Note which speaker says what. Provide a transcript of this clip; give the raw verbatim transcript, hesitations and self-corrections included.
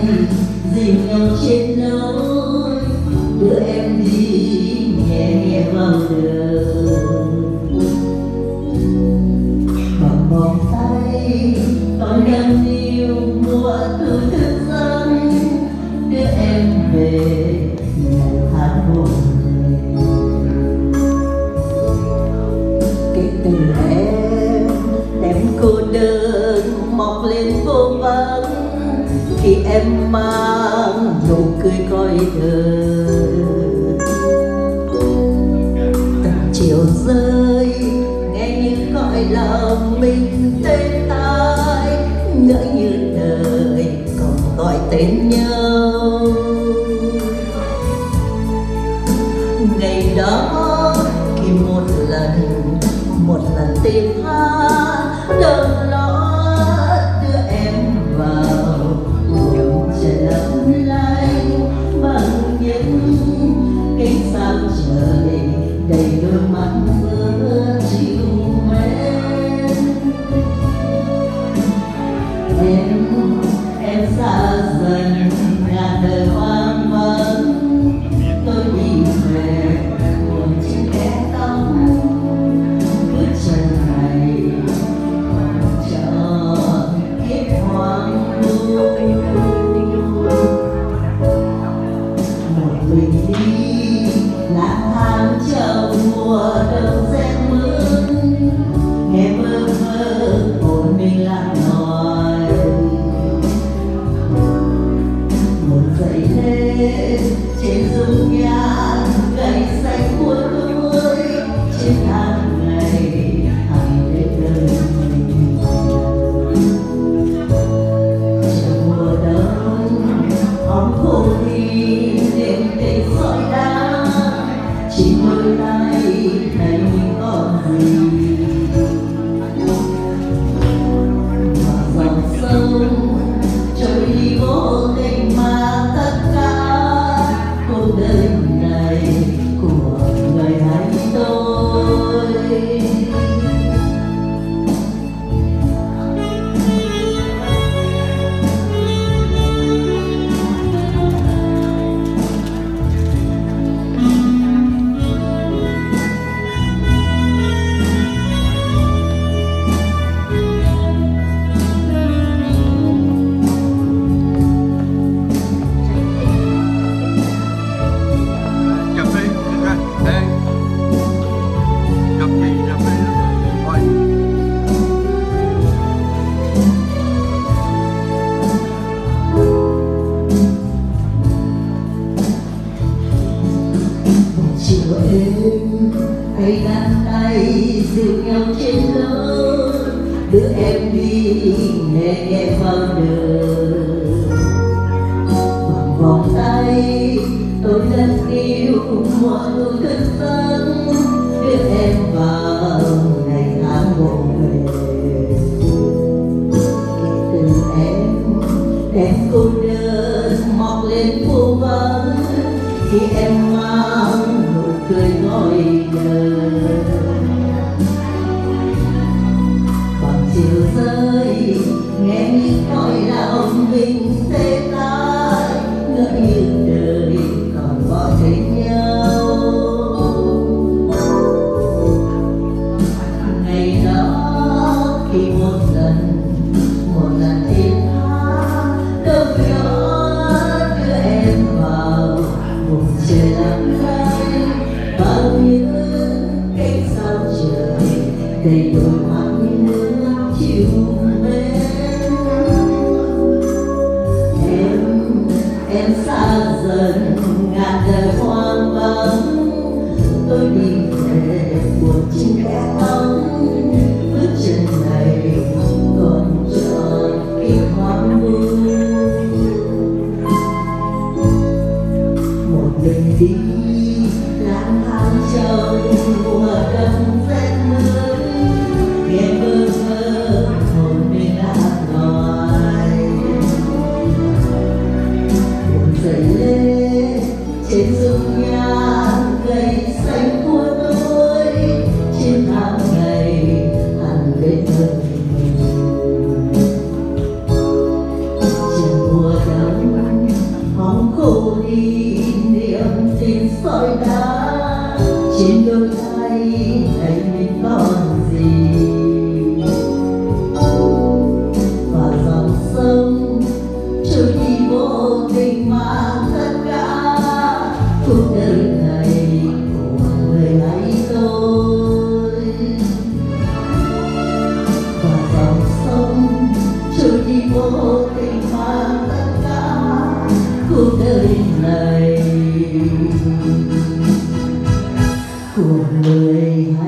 Speaker 1: dìu nhau trên lối, đưa em đi nhẹ nhẹ vào đường. Bằng vòng tay tôi đang yêu mùa thu thức giấc, đưa em về một tháng buồn. Kể từ em đem cô đơn mọc lên vô vắng, khi em mang nụ cười coi đời. Từng chiều rơi nghe như gọi lòng mình tên ai, ngỡ như đời còn gọi tên nhau. Ngày đó khi một lần một lần tìm tha đâu lo đưa em vào vùng trời lấp lánh bằng những cánh sao trời đầy đôi mắt mưa chiều mến. Em em xa dần ngàn đời hoang vắng, tôi đi về buồn trên kẽ tóc. Bước chân này còn chờ kiếp hoang vu, một mình đi lang thang chờ mùa đông rét mướt, nghe mơ mơ hồn mình lạc lòi. Một dậy lên trên dung nhan cây xanh cuối cuối, trên tháng ngày hằng đến đời mình. Trong mùa đông hóng khô thì đêm tình sỏi đá, chỉ đôi tay thấy còn gì. Và dòng sông trôi đi vô tình mà tất cả cuộc đời này của người hay tôi. Chiều êm tay nắm tay dìu nhau trên lối, đưa em đi nhẹ nhẹ vào đời. Bằng vòng tay tôi lần yêu mùa thu thức giấc, đưa em vào ngày tháng bộ về. Kể từ em đem cô đơn mọc lên phố vắng, khi em mang nụ cười gọi đời. Bằng chiều rơi nghe như cõi lòng mình tê tái, ngỡ như đời còn gọi tên nhau. Ngày đó khi một lần một lần tìm tha đâu đó đưa em vào vùng trời lắm lánh bao những cánh sao trời đầy đôi mắt nước chiều mến. Em em xa dần ngàn đời hoang vắng, tôi đi về buồn trên kẽ tóc. Bước chân này còn chờ kiếp hoang vu, một mình đi lang thang trong mùa đông rét mướt, nghe mơ mơ hồn cuộc đời này của người